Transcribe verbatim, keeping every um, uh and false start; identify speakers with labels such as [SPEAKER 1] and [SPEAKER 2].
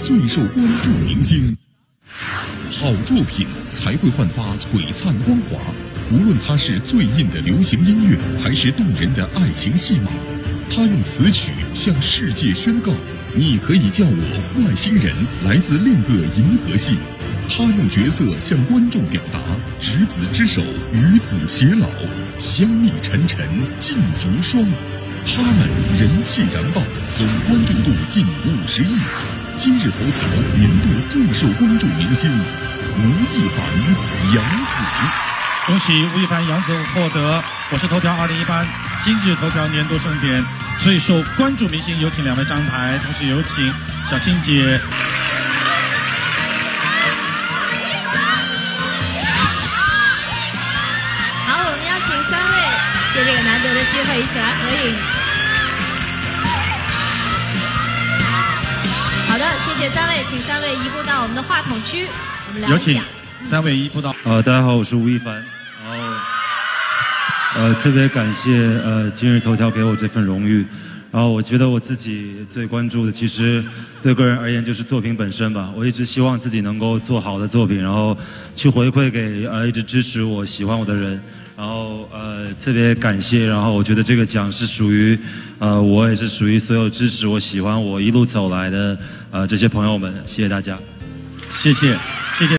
[SPEAKER 1] 最受关注明星。好作品才会焕发璀璨光华，无论它是最硬的流行音乐，还是动人的爱情戏码，他用词曲向世界宣告：你可以叫我外星人，来自另个银河系。他用角色向观众表达：执子之手，与子偕老，相蜜沉沉，烬如霜。他们人气燃爆，总关注度近五十亿。今日头条年度最受关注明星吴亦凡、杨紫。
[SPEAKER 2] 恭喜吴亦凡、杨紫获得我是头条二零一八今日头条年度盛典最受关注明星，有请两位上台，同时有请小青姐。
[SPEAKER 3] 好，我们邀请三位借这个难得的机会一起来合影。好的，谢谢三位，请三位移步到我们的话筒区，我们聊一下。
[SPEAKER 2] 有请三位移步到。
[SPEAKER 4] 呃，大家好，我是吴亦凡。然后，呃，特别感谢呃今日头条给我这份荣誉。然后，我觉得我自己最关注的，其实对个人而言就是作品本身吧。我一直希望自己能够做好的作品，然后去回馈给呃一直支持我、喜欢我的人。然后呃特别感谢，然后我觉得这个奖是属于呃我，也是属于所有支持我、喜欢我一路走来的呃这些朋友们，谢谢大家，
[SPEAKER 2] 谢谢，谢谢。